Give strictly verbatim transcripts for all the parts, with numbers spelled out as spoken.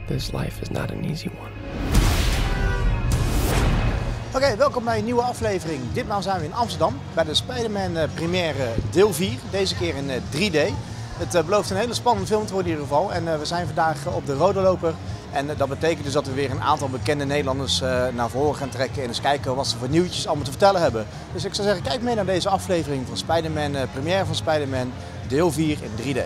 This life is not an easy one. Oké, okay, welkom bij een nieuwe aflevering. Ditmaal zijn we in Amsterdam bij de Spider-Man uh, première deel vier. Deze keer in uh, drie D. Het uh, belooft een hele spannende film te worden in ieder geval. En uh, we zijn vandaag uh, op de Rode Loper. En uh, dat betekent dus dat we weer een aantal bekende Nederlanders uh, naar voren gaan trekken. En eens kijken wat ze voor nieuwtjes allemaal te vertellen hebben. Dus ik zou zeggen, kijk mee naar deze aflevering van Spider-Man, uh, première van Spider-Man deel vier in drie D.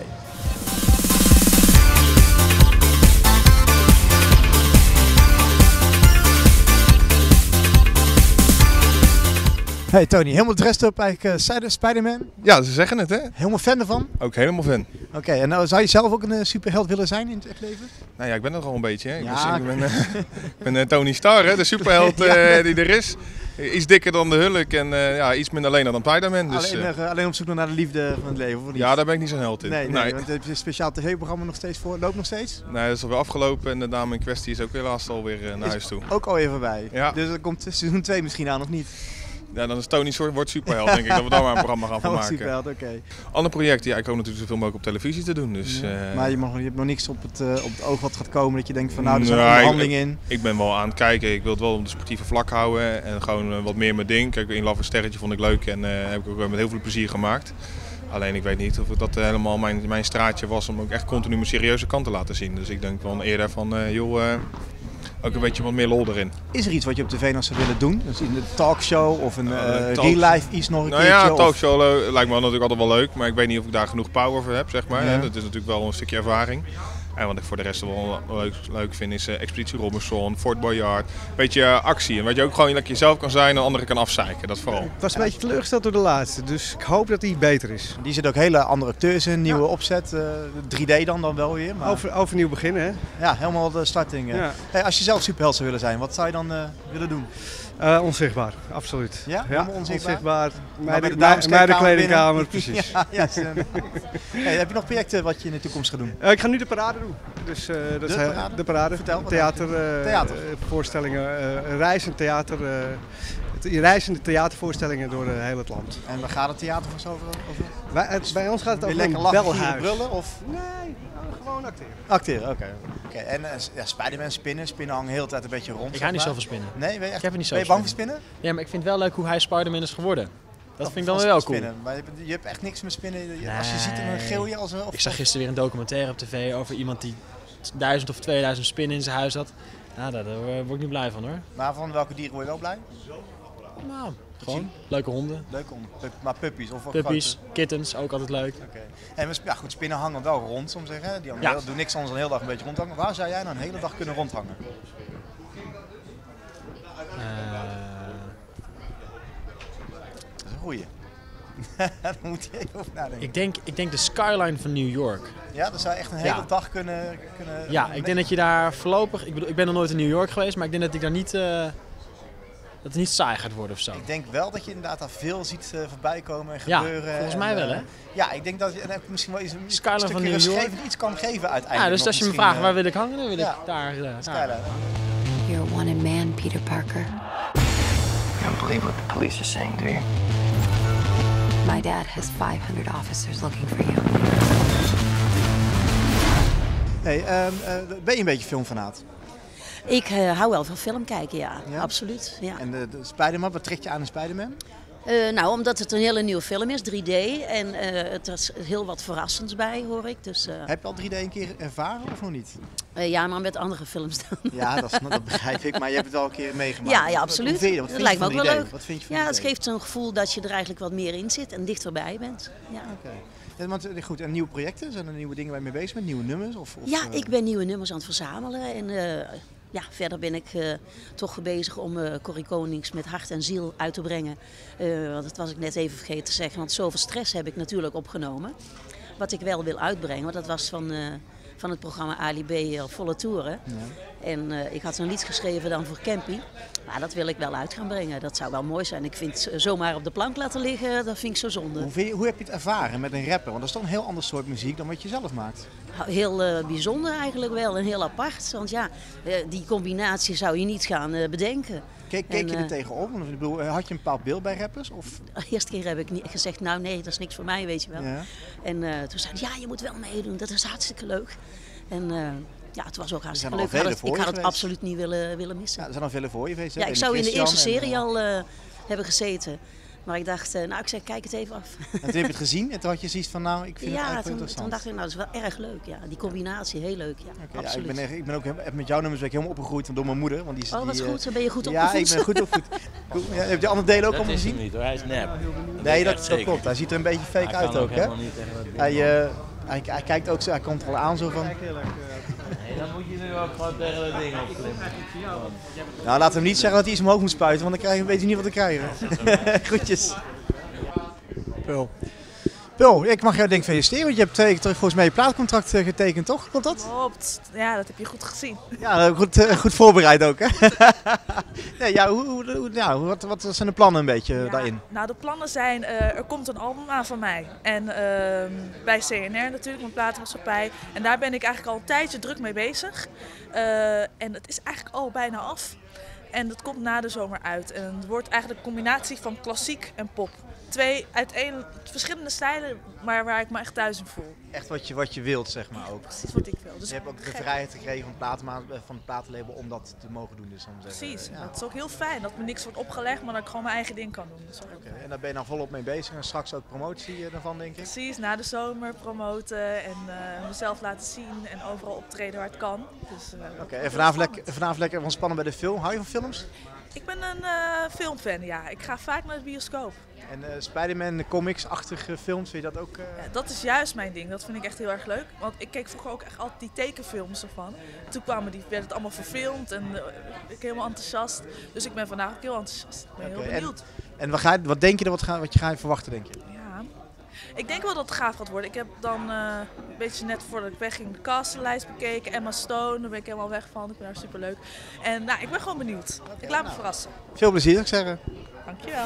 Hey Tony, helemaal dressed up eigenlijk uh, Spider-Man? Ja, ze zeggen het hè. Helemaal fan ervan? Ook helemaal fan. Oké, okay, en nou, zou je zelf ook een uh, superheld willen zijn in het echt leven? Nou ja, ik ben er al een beetje hè. Ja. Ik ben, uh, ik ben uh, Tony Stark hè, de superheld uh, ja. die er is. Iets dikker dan de Hulk en uh, ja, iets minder lener dan Spider-Man. Dus, alleen, uh, alleen op zoek naar de liefde van het leven? Of niet? Ja, daar ben ik niet zo'n held in. Nee, nee, nee. want heb je een speciaal tv-programma nog steeds voor? Loopt nog steeds? Nee, dat is alweer afgelopen en de dame in kwestie is ook helaas alweer uh, naar is huis toe. Ook alweer voorbij? Ja. Dus er komt seizoen twee misschien aan of niet? Ja, dan is Tony wordt superheld denk ik, dat we daar maar een programma gaan van maken. Superheld, oké. Okay. Ander project, ja, ik hoop natuurlijk zoveel mogelijk op televisie te doen. Dus, ja. uh... Maar je, mag, je hebt nog niks op het, uh, op het oog wat gaat komen dat je denkt van nou, er is een nee, onderhandeling ik, in. Ik ben wel aan het kijken, ik wil het wel op de sportieve vlak houden en gewoon uh, wat meer mijn ding. Kijk, in Love een Sterretje vond ik leuk en uh, heb ik ook met heel veel plezier gemaakt. Alleen ik weet niet of dat uh, helemaal mijn, mijn straatje was om ook echt continu mijn serieuze kant te laten zien. Dus ik denk wel eerder van, uh, joh, uh, ook een beetje wat meer lol erin. Is er iets wat je op tv nog zou willen doen? Dus in de talkshow of een uh, uh, talk... real life iets nog een nou keertje? Ja, een of... talkshow uh, lijkt me natuurlijk altijd wel leuk, maar ik weet niet of ik daar genoeg power voor heb, zeg maar. Ja. Dat is natuurlijk wel een stukje ervaring. En wat ik voor de rest wel leuk, leuk vind is uh, Expeditie Robinson, Fort Boyard. Een beetje uh, actie en wat je ook gewoon lekker jezelf kan zijn en anderen kan afzeiken, dat vooral. Ik was een beetje teleurgesteld door de laatste, dus ik hoop dat die beter is. Die zit ook hele andere acteurs in, nieuwe ja. opzet, uh, drie D dan dan wel weer. Maar... Over, overnieuw beginnen hè? Ja, helemaal de starting. Uh. Ja. Hey, als je zelf superheld zou willen zijn, wat zou je dan uh, willen doen? Uh, onzichtbaar, absoluut. Ja, ja onzichtbaar. onzichtbaar. Meiden, de kledingkamer, precies. ja, ja, hey, heb je nog projecten wat je in de toekomst gaat doen? Uh, ik ga nu de parade doen. Dus, uh, dat de, is parade? de parade. Vertel, theater, uh, theater. Uh, voorstellingen, uh, reizend theater, uh, reizende theatervoorstellingen door uh, heel het land. En waar gaat het theater van over? over? Bij, het, bij ons gaat het over lekker een lachen, belhuis. brullen of? Nee, nou, gewoon acteren. Acteren, oké. Okay. Okay. En uh, ja, Spider-Man spinnen, spinnen hangen de hele tijd een beetje rond. Ik ga niet zoveel spinnen. Nee, ben je, echt, ik heb er niet zo ben je bang voor spinnen? Ja, maar ik vind het wel leuk hoe hij Spider-Man is geworden. Dat oh, vind ik dan wel spinnen. cool. Maar je, je hebt echt niks met spinnen. Nee. Als je ziet een geel je als een... Of, ik zag gisteren weer een documentaire op tv over iemand die duizend of tweeduizend spinnen in zijn huis had. Nou, daar, daar word ik niet blij van hoor. Maar van welke dieren word je wel blij? Nou, gewoon leuke honden. Leuke honden, maar puppies of Puppies, kittens, ook altijd leuk. Okay. En ja, goed, spinnen hangen wel rond, soms zeggen. Die ja. doen niks anders dan de hele dag een beetje rondhangen. Waar zou jij nou een hele dag kunnen rondhangen? Uh... Dat is een goeie. Daar moet je even over nadenken. Ik denk, ik denk de skyline van New York. Ja, dat zou echt een hele ja. dag kunnen, kunnen... Ja, ik denk dat je daar voorlopig... Ik bedoel, ik ben nog nooit in New York geweest, maar ik denk dat ik daar niet... Uh, dat het niet saai gaat worden of zo. Ik denk wel dat je inderdaad daar veel ziet uh, voorbij komen en ja, gebeuren. volgens en, mij wel, hè? Uh, ja, ik denk dat je misschien wel iets, een skyline van New York iets kan geven uiteindelijk. Ja, dus als je me vraagt waar wil ik hangen, dan wil ja. ik daar... Uh, skyline. You're a wanted man, Peter Parker. You don't believe what the police are saying, do you? My dad has five hundred officers looking for you. Hey, um, uh, ben je een beetje filmfanaat? Ik uh, hou wel van film kijken, ja. ja? Absoluut. Ja. En de, de Spider-Man, wat trekt je aan een Spider-Man? Uh, nou, omdat het een hele nieuwe film is, drie D. En uh, het is heel wat verrassends bij, hoor ik. Dus, uh... Heb je al drie D een keer ervaren of nog niet? Uh, ja, maar met andere films dan. Ja, dat, is, dat begrijp ik. Maar je hebt het al een keer meegemaakt. Ja, ja, absoluut. Wat, wat dat lijkt me ook wel leuk. Wat vind je van ja, het geeft zo'n gevoel dat je er eigenlijk wat meer in zit en dichterbij bent. Ja. Okay. Ja, want, goed, en nieuwe projecten? Zijn er nieuwe dingen waar je mee bezig bent? Nieuwe nummers? Of, of, ja, uh... ik ben nieuwe nummers aan het verzamelen. En uh, ja, verder ben ik uh, toch bezig om uh, Corrie Konings met hart en ziel uit te brengen. Uh, want dat was ik net even vergeten te zeggen. Want zoveel stress heb ik natuurlijk opgenomen. Wat ik wel wil uitbrengen, want dat was van... Uh, van het programma Ali B. Uh, Volle Toeren. Ja. En uh, ik had een lied geschreven dan voor Campy. Maar dat wil ik wel uit gaan brengen. Dat zou wel mooi zijn. Ik vind uh, zomaar op de plank laten liggen, dat vind ik zo zonde. Hoe, je, hoe heb je het ervaren met een rapper? Want dat is toch een heel ander soort muziek dan wat je zelf maakt. Heel uh, bijzonder eigenlijk wel en heel apart. Want ja, uh, die combinatie zou je niet gaan uh, bedenken. Keek, keek en, je er uh, tegenop? Ik bedoel, had je een bepaald beeld bij rappers? Of? De eerste keer heb ik niet gezegd, nou nee, dat is niks voor mij, weet je wel. Ja. En uh, toen zei hij, ja, je moet wel meedoen, dat is hartstikke leuk. En uh, Ja, het was ook hartstikke al leuk. vele Ik had het, voor ik je had het geweest. absoluut niet willen, willen missen. Ja, er zijn al vele voor je geweest. hè? Ja, ik Benny zou in de Christian eerste en, serie eh, al uh, hebben gezeten. Maar ik dacht, uh, nou ik zeg, kijk het even af. En toen heb je het gezien en toen had je zoiets van, nou, ik vind het Ja, eigenlijk wel toen, interessant. toen dacht ik, nou dat is wel erg leuk. Ja. Die combinatie, heel leuk. Ja, Oké, ja, ik, absoluut. ben, echt- ik ben ook he- met jouw nummers ben ik helemaal opgegroeid door mijn moeder. Want die, is- Oh, wat die, goed. eh, Dan ben je goed Ja, opgevoed. ik ben goed opgevoed. Cool. Ja, heb je de andere delen ook Dat allemaal is hem gezien? niet hoor, hij is nep. Nee, dat, echt dat zeker. klopt. Hij ziet er een beetje fake Hij uit kan ook, hè? helemaal niet tegen dat ding. Hij, uh, hij, hij kijkt ook zo, hij komt er wel aan zo van. Nee, dan moet je nu ook gewoon tegen dat ding opklimmen. Nou, laten we hem niet zeggen dat hij iets omhoog moet spuiten, want dan krijg je, weet je niet wat we krijgen. Groetjes. Pul. Pul, ik mag jou denk ik feliciteren, want je hebt twee keer terug volgens mij je plaatcontract uh, getekend, toch? Klopt dat? Klopt, ja, dat heb je goed gezien. Ja, goed, uh, goed voorbereid ook, hè? nee, ja, hoe, hoe, hoe, ja, wat, wat zijn de plannen een beetje uh, Ja, daarin? nou, de plannen zijn, uh, er komt een album aan van mij. En uh, bij C N R natuurlijk, mijn platenmaatschappij. En daar ben ik eigenlijk al een tijdje druk mee bezig. Uh, en het is eigenlijk al bijna af. En dat komt na de zomer uit. En het wordt eigenlijk een combinatie van klassiek en pop. Twee uiteen verschillende stijlen, maar waar ik me echt thuis in voel. Echt wat je, wat je wilt, zeg maar ook. Precies wat ik wil. Dus je hebt ook de vrijheid gekregen van het, platenma- van het platenlabel om dat te mogen doen. Dus, dan zeggen. Precies, Ja. het is ook heel fijn dat me niks wordt opgelegd, maar dat ik gewoon mijn eigen ding kan doen. Dat is wel Okay, en daar ben je dan volop mee bezig en straks ook promotie daarvan, denk ik? Precies, na de zomer promoten en uh, mezelf laten zien en overal optreden waar het kan. Dus, uh, Oké, okay, en vanavond lekker, vanavond lekker ontspannen bij de film. Hou je van films? Ik ben een uh, filmfan, ja. Ik ga vaak naar de bioscoop. En uh, Spider-Man comics-achtige films, vind je dat ook? Uh... Ja, dat is juist mijn ding, dat vind ik echt heel erg leuk. Want ik keek vroeger ook echt altijd die tekenfilms ervan. Toen kwamen die, werd het allemaal verfilmd en uh, ik helemaal enthousiast. Dus ik ben vandaag ook heel enthousiast. Ik ben okay, heel benieuwd. En, en wat, ga je, wat denk je er, wat, ga, wat je gaat verwachten, denk je? Ja, ik denk wel dat het gaaf gaat worden. Ik heb dan uh, een beetje net voordat ik wegging de castenlijst bekeken. Emma Stone, daar ben ik helemaal weg van. Ik ben daar superleuk. En nou, ik ben gewoon benieuwd. Okay, ik laat nou, me verrassen. Veel plezier, zou ik zeggen. Dankjewel.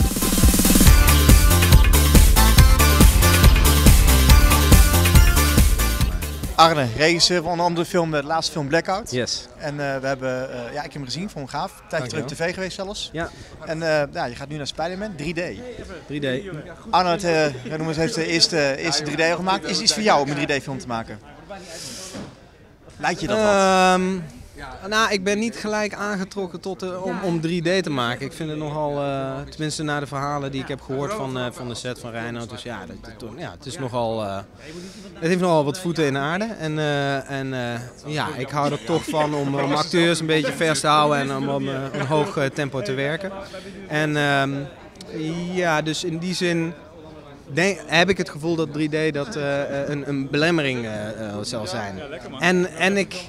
Arne, regisseur van een andere film, de laatste film Blackout. Yes. En uh, we hebben, uh, ja, ik heb hem gezien, vond hem gaaf. Een tijdje terug op tv geweest zelfs. Ja. En uh, ja, je gaat nu naar Spider-Man, drie D. drie D. Arno het, uh, heeft de eerste, eerste drie D al gemaakt. Is het iets voor jou om een drie D film te maken? Lijkt je dat wat? Um, nou, ik ben niet gelijk aangetrokken tot de, om, om drie D te maken. Ik vind het nogal, uh, tenminste na de verhalen die ik heb gehoord van, uh, van de set van Reinoud. Dus ja, dat, dat, ja het is nogal, uh, het heeft nogal wat voeten in de aarde. En, uh, en uh, ja, ik hou er toch van om, om acteurs een beetje vers te houden en om, om uh, een hoog uh, tempo te werken. En um, ja, dus in die zin... Denk, heb ik het gevoel dat drie D dat, uh, een, een belemmering uh, uh, zal zijn. En, en ik,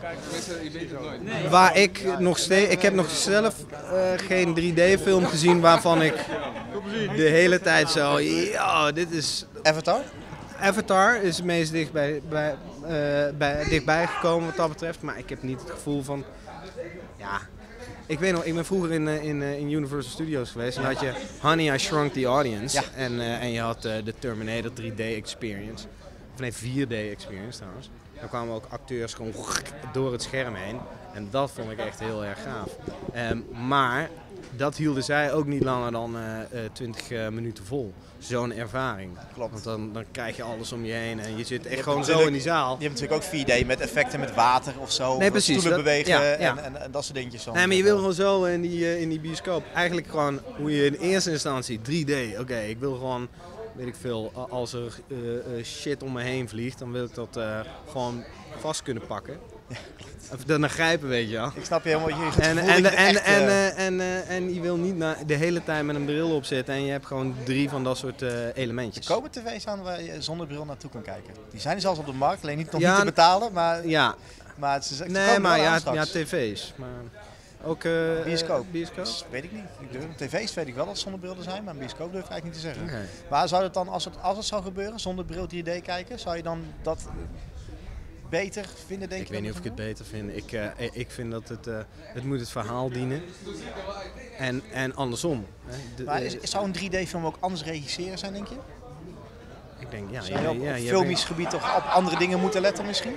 waar ik nog steeds, ik heb nog zelf uh, geen drie D film gezien waarvan ik de hele tijd zo, ja, dit is... Avatar? Avatar is het meest dichtbij, bij, uh, bij, dichtbij gekomen wat dat betreft, maar ik heb niet het gevoel van, ja... Ik weet nog, ik ben vroeger in, in, in Universal Studios geweest en dan had je Honey, I Shrunk the Audience. Ja. En, uh, en je had uh, de Terminator drie D Experience. Of nee, vier D Experience trouwens. Dan kwamen ook acteurs gewoon door het scherm heen. En dat vond ik echt heel erg gaaf. Um, maar dat hielden zij ook niet langer dan twintig uh, uh, minuten vol. Zo'n ervaring. Klopt. Want dan, dan krijg je alles om je heen en je zit echt je gewoon zo in die zaal. Je hebt natuurlijk ook vier D met effecten met water of zo. Nee, precies. Stoelen dat, bewegen ja, ja. En, en, en dat soort dingetjes. Nee, maar je wil gewoon zo in die, uh, in die bioscoop. Eigenlijk gewoon hoe je in eerste instantie drie D. Oké, okay, ik wil gewoon, weet ik veel, als er uh, uh, shit om me heen vliegt, dan wil ik dat uh, gewoon vast kunnen pakken. Ja, of dan grijpen, weet je wel. Ik snap je helemaal. Je het en, en, en, echt, en, uh... en, uh, en je wil niet na, de hele tijd met een bril op zitten en je hebt gewoon drie van dat soort uh, elementjes. Er komen tv's aan waar je zonder bril naartoe kan kijken. Die zijn er zelfs op de markt, alleen niet, nog ja, niet te betalen. Maar, ja. maar het is, ze nee, maar ja, ja, tv's. Maar ook uh, bioscoop. Uh, bioscoop? Dus, weet ik niet. Ik durf, tv's weet ik wel dat het zonder bril er zijn, maar een bioscoop durf ik eigenlijk niet te zeggen. Okay. Maar zou het dan, als het, als het zou gebeuren, zonder bril drie D kijken, zou je dan dat beter vinden, denk ik je? Ik weet niet of ik het beter vind. Ik, uh, ik vind dat het, uh, het moet het verhaal dienen. En, en andersom. Hè. De, maar is, zou een drie D film ook anders regisseren zijn, denk je? Ik denk, ja. Zou je ja, op, ja, op ja, filmisch ja, gebied toch op andere dingen moeten letten misschien?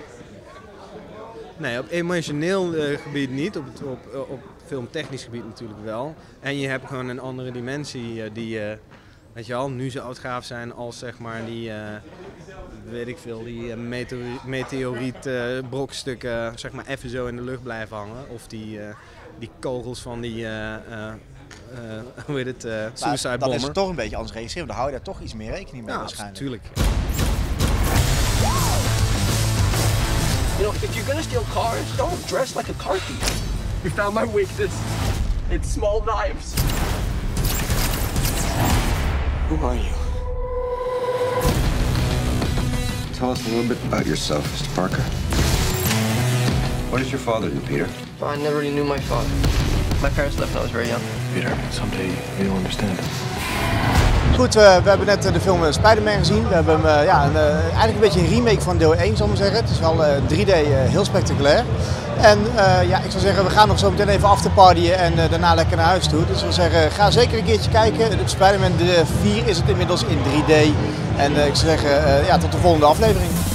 Nee, op emotioneel uh, gebied niet. Op, op, op filmtechnisch gebied natuurlijk wel. En je hebt gewoon een andere dimensie uh, die... Uh, weet je wel, nu zou het gaaf zijn als zeg maar die, uh, weet ik veel, die uh, meteoriet, meteoriet uh, brokstukken zeg maar even zo in de lucht blijven hangen. Of die, uh, die kogels van die, uh, uh, uh, hoe heet het, uh, suicide bomber. Dan is het toch een beetje anders regisseren, dan hou je daar toch iets meer rekening mee ja, waarschijnlijk. Natuurlijk. You know, if you're gonna steal cars, don't dress like a car thief. You found my weakness. It's small knives. Who are you? Tell us a little bit about yourself, Mister Parker. What does your father do, Peter? I never really knew my father. My parents left when I was very young. Peter, someday you'll understand. Goed, uh, we hebben net de film Spider-Man gezien. We hebben hem, uh, ja, een, uh, eigenlijk een beetje een remake van deel één, zal ik maar zeggen. Het is wel uh, drie D, uh, heel spectaculair. En uh, ja, ik zou zeggen, we gaan nog zo meteen even afterpartyen en uh, daarna lekker naar huis toe. Dus ik wil zeggen, ga zeker een keertje kijken. De Spider-Man vier is het inmiddels in drie D. En uh, ik zou zeggen, uh, ja, tot de volgende aflevering.